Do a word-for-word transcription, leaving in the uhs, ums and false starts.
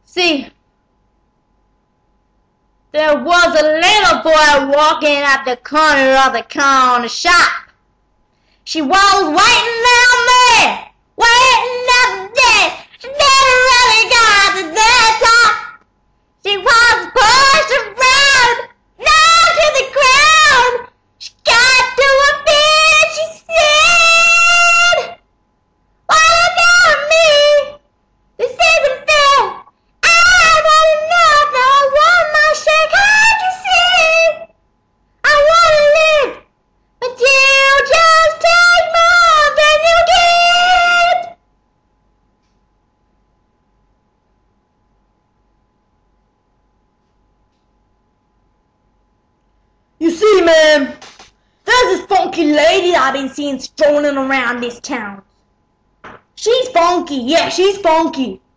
See, there was a little boy walking at the corner of the corner shop. She was waiting down there, waiting up there. She never really got to the top. She was pushed around, down to the ground. She got to her feet and she said, "What about me? This isn't fair. I've had enough. Now I want my shake. Can't you see? I want to live, but you just take more than you give." You see, man, there's this funky lady I've been seeing strolling around this town. She's funky, yeah, she's funky.